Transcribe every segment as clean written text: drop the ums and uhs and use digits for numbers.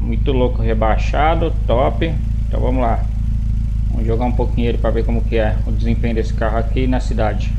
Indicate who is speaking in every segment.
Speaker 1: Muito louco, rebaixado, top. Então vamos lá. Vamos jogar um pouquinho ele para ver como que é o desempenho desse carro aqui na cidade.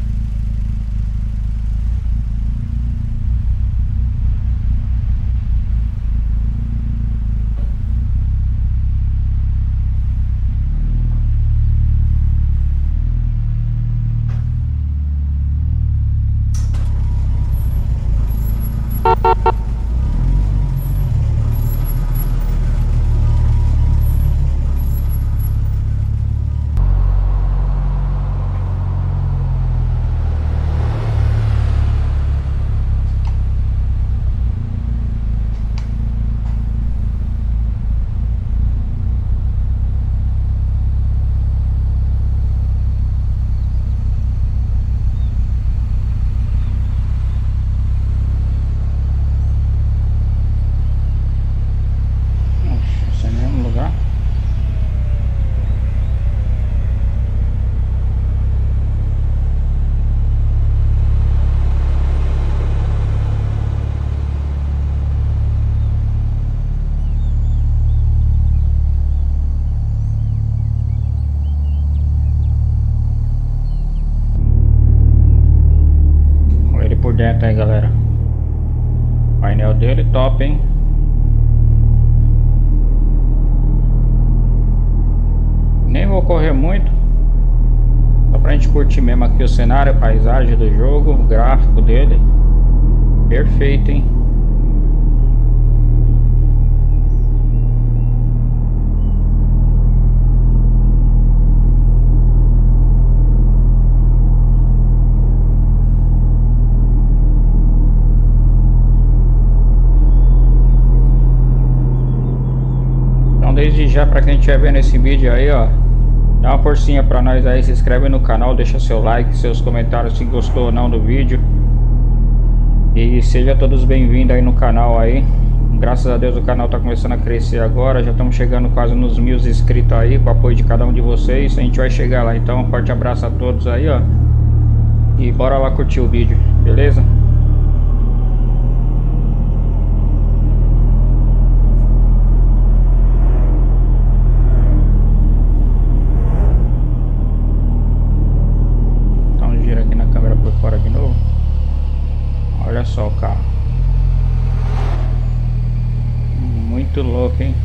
Speaker 1: Esse é o mesmo lugar. Olha ele por dentro aí, galera. O painel dele top, hein? Nem vou correr muito, só pra gente curtir mesmo aqui o cenário, a paisagem do jogo, o gráfico dele. Perfeito, hein? Então desde já, pra quem estiver vendo esse vídeo aí, ó, dá uma forcinha pra nós aí, se inscreve no canal, deixa seu like, seus comentários se gostou ou não do vídeo. E seja todos bem-vindos aí no canal aí. Graças a Deus o canal tá começando a crescer agora. Já estamos chegando quase nos 1000 inscritos aí, com o apoio de cada um de vocês. A gente vai chegar lá, então um forte abraço a todos aí, ó. E bora lá curtir o vídeo, beleza? Aqui na câmera por fora de novo. Olha só o carro. Muito louco, hein?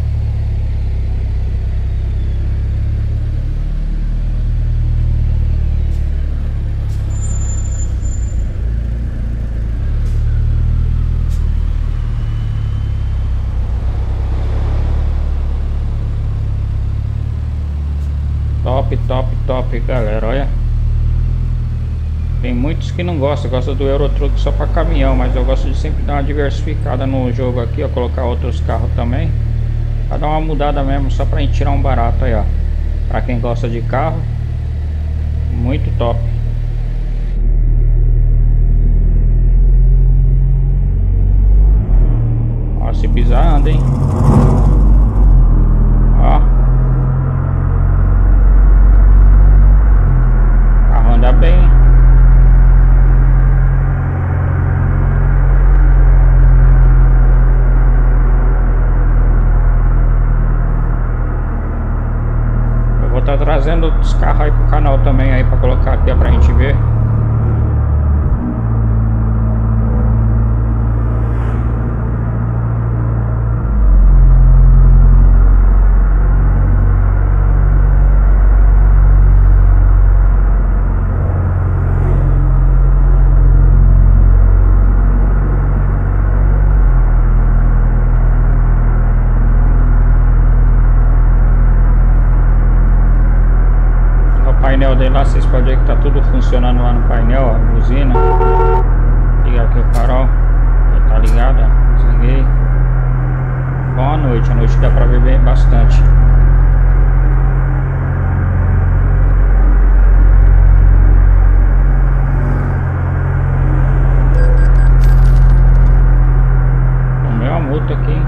Speaker 1: Top, top, top, galera, olha. Tem muitos que não gostam do Euro Truck só para caminhão, mas eu gosto de sempre dar uma diversificada no jogo aqui, ó, colocar outros carros também, para dar uma mudada mesmo, só pra gente tirar um barato aí, ó. Para quem gosta de carro, muito top. Ó, se pisar anda, hein. Ó, o carro anda bem. Tá trazendo os carros aí pro canal também aí para colocar aqui pra gente ver. Painel dele lá, vocês podem ver que tá tudo funcionando lá no painel, ó, buzina. Ligar aqui o farol, já tá ligado, ó, desliguei. Bom, à noite dá pra ver bem bastante. Tomei uma multa aqui.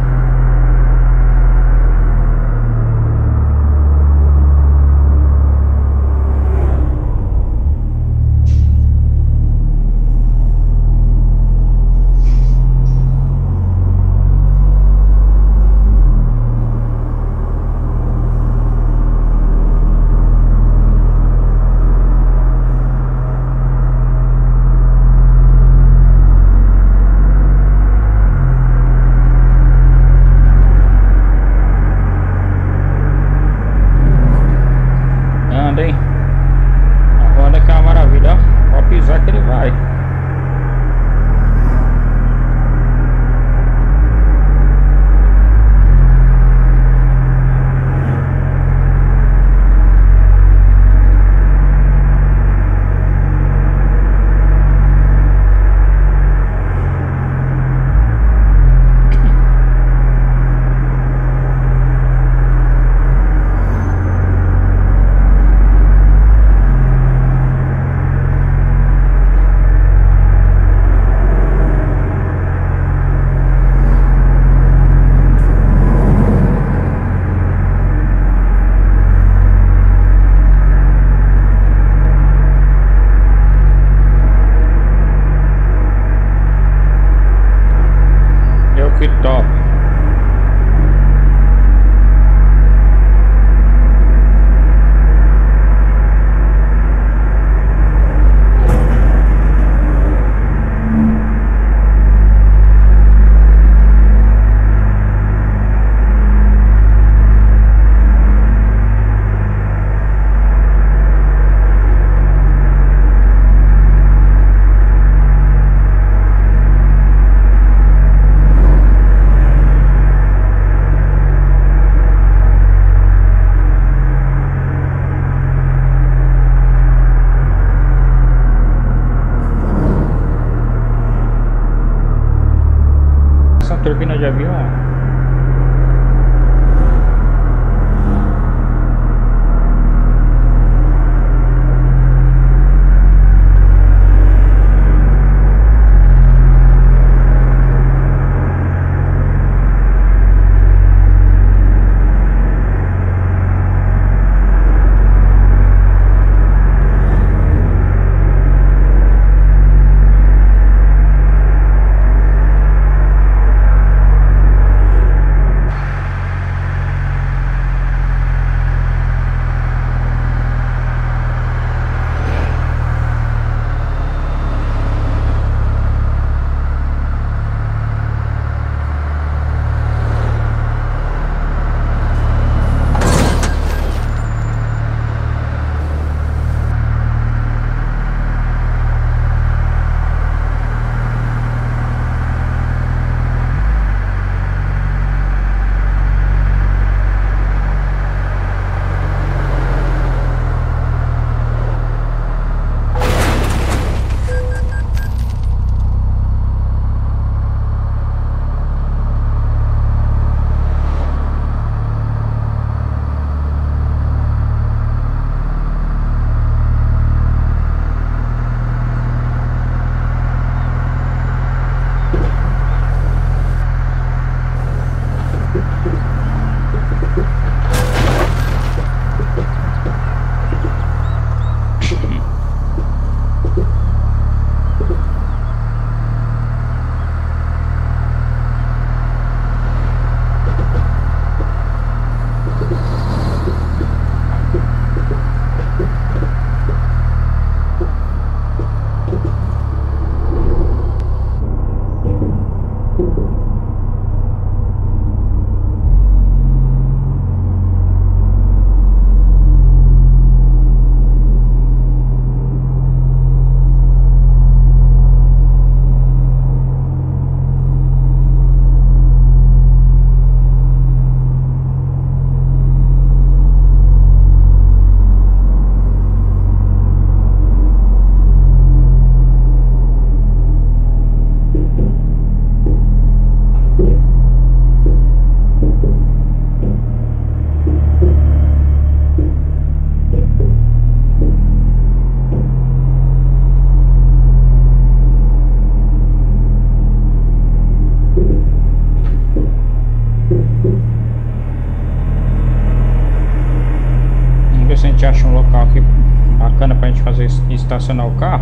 Speaker 1: Se a gente acha um local aqui bacana pra gente fazer estacionar o carro.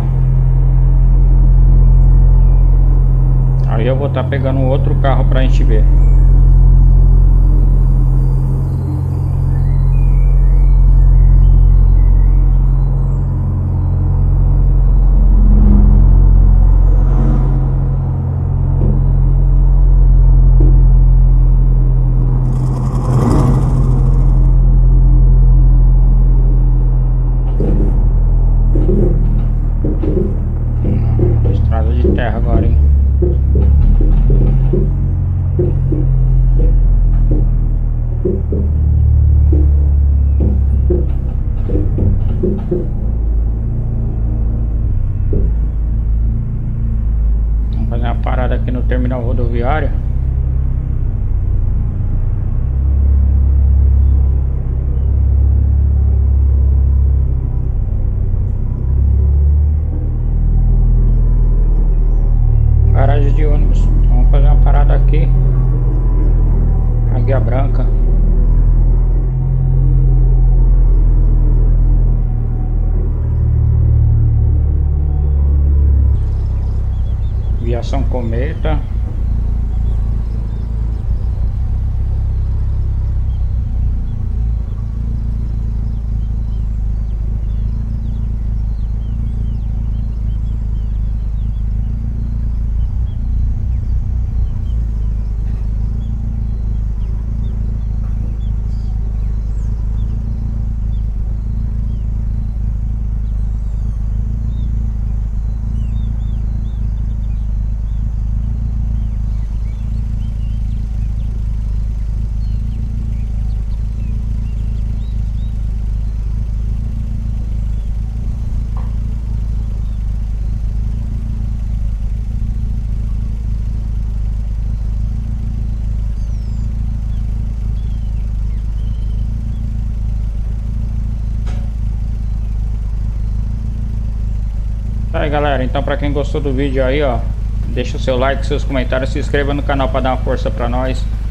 Speaker 1: Aí eu vou estar pegando um outro carro pra gente ver. Estrada de terra agora, hein? Vamos fazer uma parada aqui no terminal rodoviário. Garagem de ônibus. Vamos fazer uma parada aqui. Águia Branca. Viação Cometa. Aí galera, então pra quem gostou do vídeo aí, ó, deixa o seu like, seus comentários, se inscreva no canal pra dar uma força pra nós.